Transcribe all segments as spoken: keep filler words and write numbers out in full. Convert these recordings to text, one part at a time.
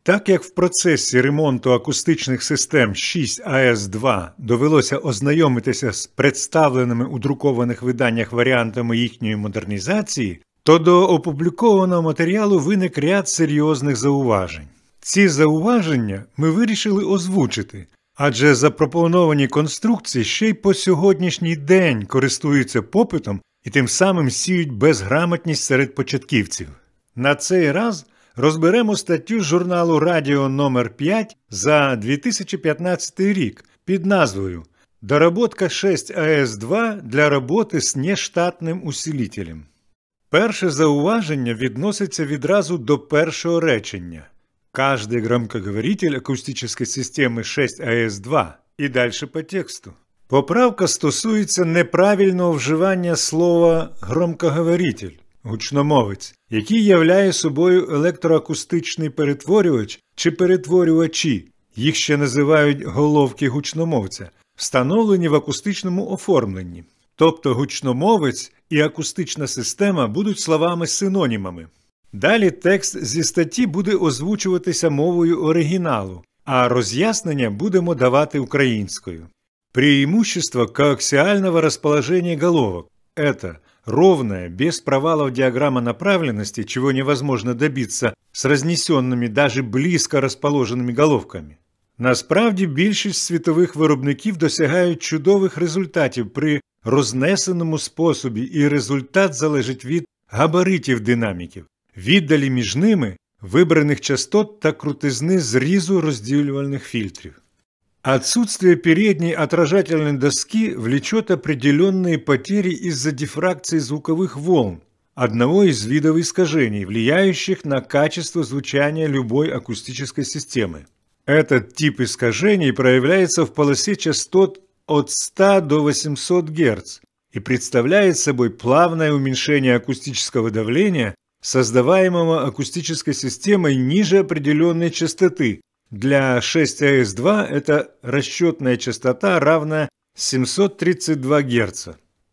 Так як в процесі ремонту акустичних систем шість А С два довелося ознайомитися з представленими у друкованих виданнях варіантами їхньої модернізації, то до опублікованого матеріалу виник ряд серйозних зауважень. Ці зауваження ми вирішили озвучити, адже запропоновані конструкції ще й по сьогоднішній день користуються попитом і тим самим сіють безграмотність серед початківців. На цей раз розберемо статтю з журналу «Радіо номер п'ять» за дві тисячі п'ятнадцятий рік під назвою «Доработка шість А С два для роботи з нештатним усилителем». Перше зауваження відноситься відразу до першого речення. Каждый громкоговоритель акустической системы шість А С два. І далі по тексту. Поправка стосується неправильного вживання слова «громкоговоритель» – гучномовець, який являє собою електроакустичний перетворювач чи перетворювачі, їх ще називають головки гучномовця, встановлені в акустичному оформленні. Тобто гучномовець і акустична система будуть словами-синонімами. Далі текст зі статті буде озвучуватися мовою оригіналу, а роз'яснення будемо давати українською. Преимущество коаксиального расположения головок – это ровная, без провалов диаграмма направленности, чего невозможно добиться с разнесенными, даже близько расположенными головками. Насправді, більшість світових виробників досягають чудових результатів при рознесеному способі, і результат залежить від габаритів динаміків, віддалі між ними, вибраних частот та крутизни зрізу розділювальних фільтрів. Отсутствие передней отражательной доски влечет определенные потери из-за дифракции звуковых волн, одного из видов искажений, влияющих на качество звучания любой акустической системы. Этот тип искажений проявляется в полосе частот от ста до восьмисот Гц и представляет собой плавное уменьшение акустического давления, создаваемого акустической системой ниже определенной частоты. Для шесть А С два эта расчетная частота равна сімсот тридцять два Гц.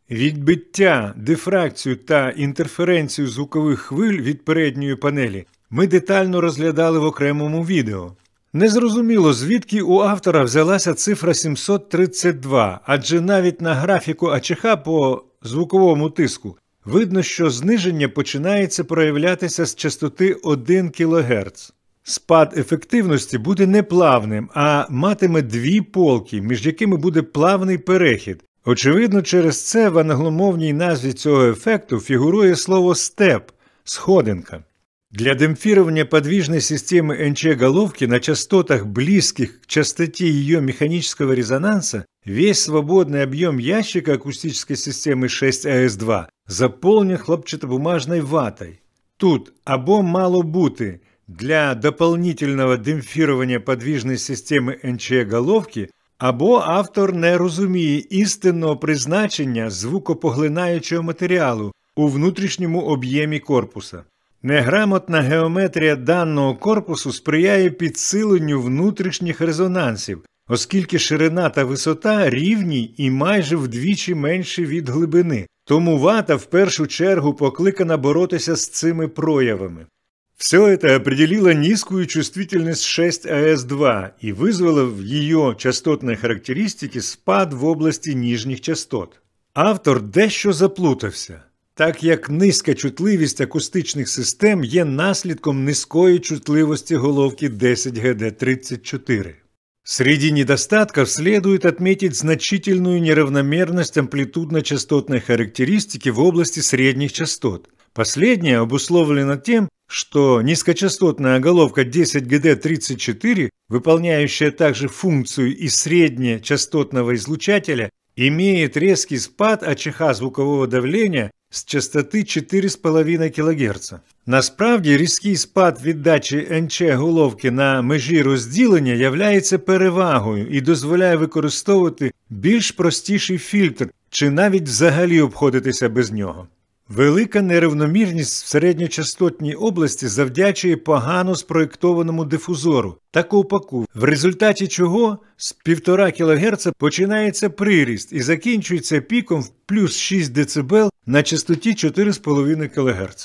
Відбиття, дифракцію та інтерференцію звукових хвиль від передньої панелі ми детально розглядали в окремому відео. Незрозуміло, звідки у автора взялася цифра сімсот тридцять два, адже навіть на графіку А Ч Х по звуковому тиску видно, що зниження починається проявлятися з частоти один кілогерц. Спад ефективності буде не плавним, а матиме дві полки, між якими буде плавний перехід. Очевидно, через це в англомовній назві цього ефекту фігурує слово «степ» – «сходинка». Для демпфирования подвижной системы Н Ч головки на частотах, близких к частоте ее механического резонанса, весь свободный объем ящика акустической системы шість А С два заполнен хлопчатобумажной ватой. Тут або мало бути для дополнительного демпфирования подвижной системи Н Ч головки, або автор не розуміє істинного призначення звукопоглинаючого матеріалу у внутрішньому об'ємі корпуса. Неграмотна геометрія даного корпусу сприяє підсиленню внутрішніх резонансів, оскільки ширина та висота рівні і майже вдвічі менші від глибини. Тому вата в першу чергу покликана боротися з цими проявами. Все это определило низкую чувствительность шесть А С два и вызвало в ее частотной характеристике спад в області нижніх частот. Автор дещо заплутався, так як низька чутливість акустичних систем є наслідком низької чутливості головки десять Г Д тридцать чотири. Среди недостатков следует отметить значительную неравномерность амплитудно-частотной характеристики в области средних частот. Последнее обусловлено тем, что низкочастотная головка десять Г Д тридцать четыре, выполняющая также функцию и среднечастотного излучателя, имеет резкий спад А Ч Х звукового давления з частоти чотири з половиною кГц. Насправді, різкий спад віддачі Н Ч головки на межі розділення являється перевагою і дозволяє використовувати більш простіший фільтр, чи навіть взагалі обходитися без нього. Велика нерівномірність в середньочастотній області завдячує погано спроєктованому дифузору та ковпаку, в результаті чого з півтора кГц починається приріст і закінчується піком в плюс шість дБ на частоті чотири з половиною кГц.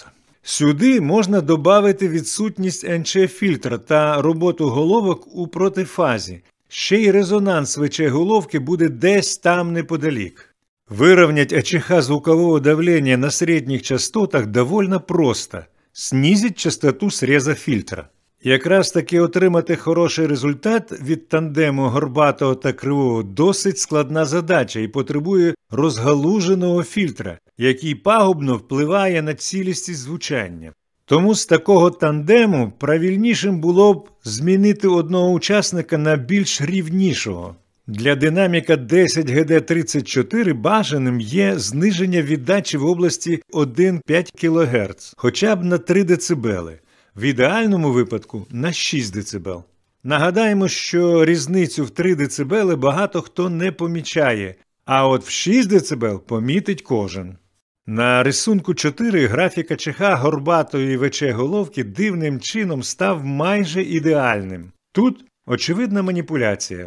Сюди можна додати відсутність ен че фільтра та роботу головок у протифазі. Ще й резонанс ВЧ головки буде десь там неподалік. Выровнять АЧХ звукового давления на средних частотах довольно просто – снизить частоту среза фільтра. Якраз таки отримати хороший результат від тандему горбатого та кривого досить складна задача і потребує розгалуженого фільтра, який пагубно впливає на цілісність звучання. Тому з такого тандему правильнішим було б змінити одного учасника на більш рівнішого. Для динаміка десять ге де тридцять чотири бажаним є зниження віддачі в області один цілих п'ять кілогерц, хоча б на три децибели. В ідеальному випадку на шість децибел. Нагадаємо, що різницю в три децибели багато хто не помічає, а от в шість децибел помітить кожен. На рисунку чотири графік АЧХ горбатої ВЧ головки дивним чином став майже ідеальным. Тут очевидна манипуляция.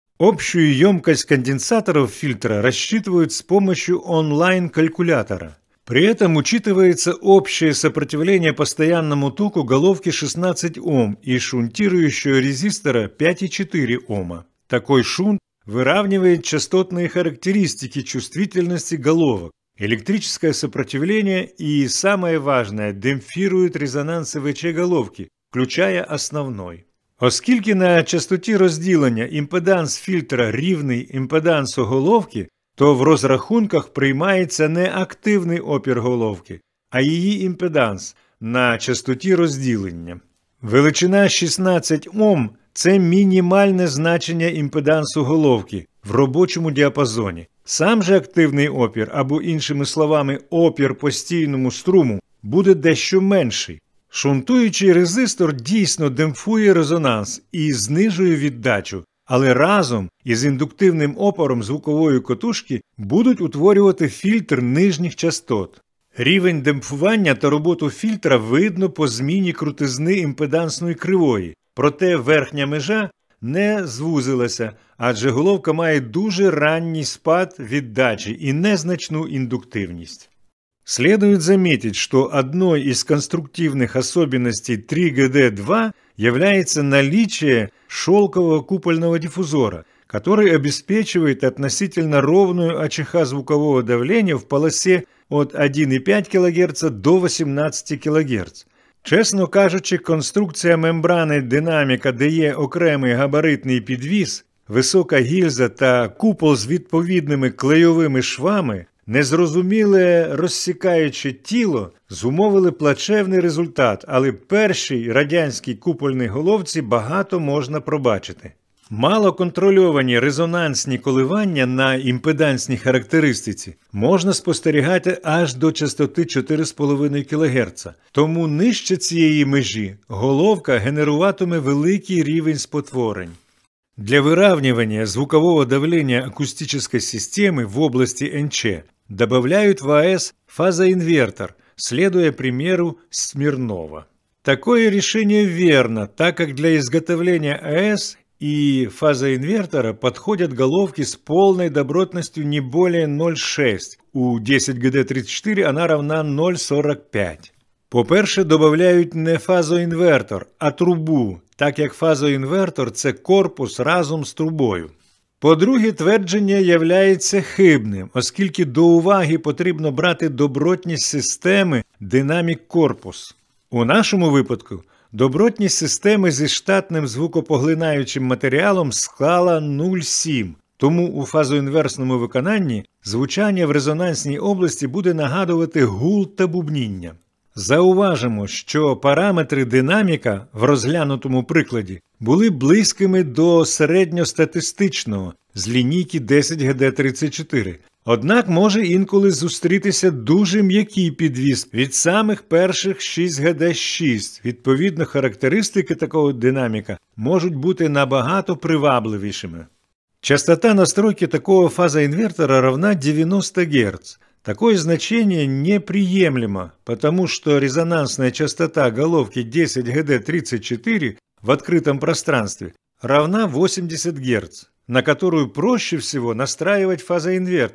Общую емкость конденсаторов фильтра рассчитывают с помощью онлайн-калькулятора. При этом учитывается общее сопротивление постоянному току головки шестнадцать Ом и шунтирующего резистора пять и четыре Ома. Такой шунт выравнивает частотные характеристики чувствительности головок, электрическое сопротивление и, самое важное, демпфирует резонанси ВЧ головки, включая основной. Оскільки на частоті розділення імпеданс фільтра рівний імпедансу головки, то в розрахунках приймається не активний опір головки, а її імпеданс на частоті розділення. Величина шістнадцять Ом – це мінімальне значення імпедансу головки в робочому діапазоні. Сам же активний опір, або іншими словами опір постійному струму, буде дещо менший. Шунтуючий резистор дійсно демпфує резонанс і знижує віддачу, але разом із індуктивним опором звукової котушки будуть утворювати фільтр нижніх частот. Рівень демпфування та роботу фільтра видно по зміні крутизни імпедансної кривої, проте верхня межа не звузилася, адже головка має дуже ранній спад віддачі и незначную индуктивность. Следует заметить, что одной из конструктивных особенностей три гэ дэ два является наличие шелкового купольного диффузора, который обеспечивает относительно ровную АЧХ звукового давления в полосе от один цілих п'ять кілогерц до восемнадцяти кілогерц. Чесно кажучи, конструкція мембрани динаміка, де є окремий габаритний підвіс, висока гільза та купол з відповідними клейовими швами, незрозуміле розсікаюче тіло, зумовили плачевний результат, але першій радянській купольній головці багато можна пробачити. Малоконтрольовані резонансні коливання на імпедансній характеристиці можна спостерігати аж до частоти чотири цілих п'ять кілогерц, тому нижче цієї межі головка генеруватиме великий рівень спотворень. Для выравнивания звукового давления акустической системы в области эн че добавляют в а эс фазоинвертор, следуя примеру Смирнова. Такое решение верно, так как для изготовления а эс и фазоинвертора подходят головки с полной добротностью не более ноль целых шесть. У десять гэ дэ тридцять чотири она равна ноль цілих сорок п'ять. По-перше, додають не фазоінвертор, а трубу, так як фазоінвертор – це корпус разом з трубою. По-друге, твердження являється хибним, оскільки до уваги потрібно брати добротність системи динамік-корпус. У нашому випадку добротність системи зі штатним звукопоглинаючим матеріалом склала нуль цілих сім, тому у фазоінверсному виконанні звучання в резонансній області буде нагадувати гул та бубніння. Зауважимо, що параметри динаміка в розглянутому прикладі були близькими до середньостатистичного з лінійки десять ге дэ тридцять чотири. Однак може інколи зустрітися дуже м'який підвіз від самих перших шість ге дэ шість. Відповідно, характеристики такого динаміка можуть бути набагато привабливішими. Частота настройки такого фазоинвертора равна девяноста герц. Такое значение неприемлемо, потому что резонансная частота головки десять гэ дэ тридцать четыре в открытом пространстве равна восемьдесят герц, на которую проще всего настраивать фазоинвертор,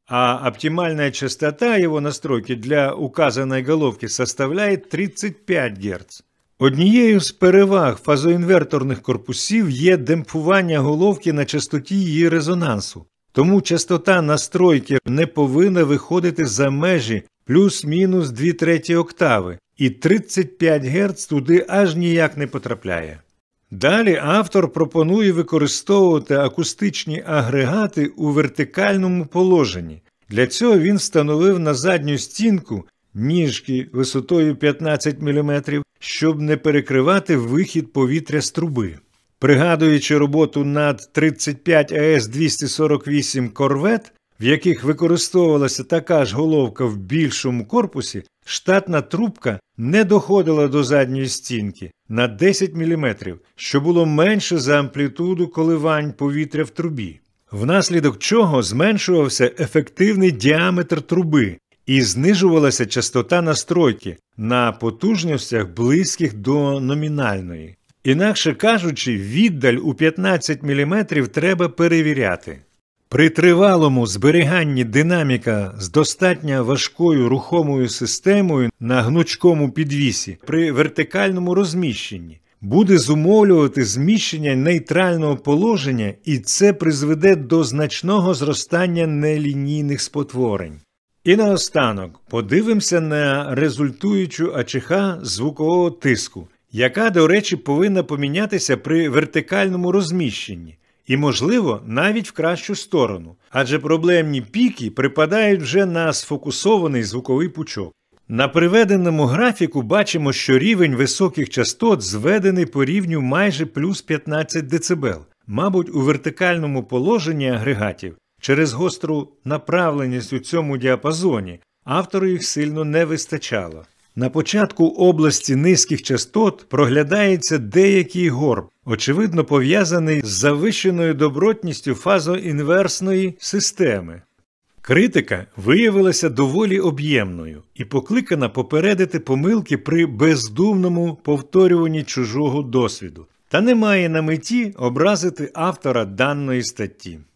а оптимальная частота его настройки для указанной головки составляет тридцять п'ять герц. Однією з переваг фазоінверторних корпусів є демпфування головки на частоті її резонансу. Тому частота настройки не повинна виходити за межі плюс-мінус дві треті октави, і тридцять п'ять герц туди аж ніяк не потрапляє. Далі автор пропонує використовувати акустичні агрегати у вертикальному положенні. Для цього він встановив на задню стінку ніжки висотою п'ятнадцять міліметрів, щоб не перекривати вихід повітря з труби. Пригадуючи роботу над тридцять п'ять А С двісті сорок вісім Корвет, в яких використовувалася така ж головка в більшому корпусі, штатна трубка не доходила до задньої стінки на десять міліметрів, що було менше за амплітуду коливань повітря в трубі. Внаслідок чого зменшувався ефективний діаметр труби і знижувалася частота настройки на потужностях близьких до номінальної. Інакше кажучи, віддаль у п'ятнадцять міліметрів треба перевіряти. При тривалому зберіганні динаміка з достатньо важкою рухомою системою на гнучкому підвісі при вертикальному розміщенні буде зумовлювати зміщення нейтрального положення, і це призведе до значного зростання нелінійних спотворень. І наостанок подивимося на результуючу АЧХ звукового тиску, яка, до речі, повинна помінятися при вертикальному розміщенні. І, можливо, навіть в кращу сторону, адже проблемні піки припадають вже на сфокусований звуковий пучок. На приведеному графіку бачимо, що рівень високих частот зведений по рівню майже плюс п'ятнадцять децибел. Мабуть, у вертикальному положенні агрегатів через гостру направленість у цьому діапазоні автору їх сильно не вистачало. На початку області низьких частот проглядається деякий горб, очевидно пов'язаний з завищеною добротністю фазоінверсної системи. Критика виявилася доволі об'ємною і покликана попередити помилки при бездумному повторюванні чужого досвіду, та не має на меті образити автора даної статті.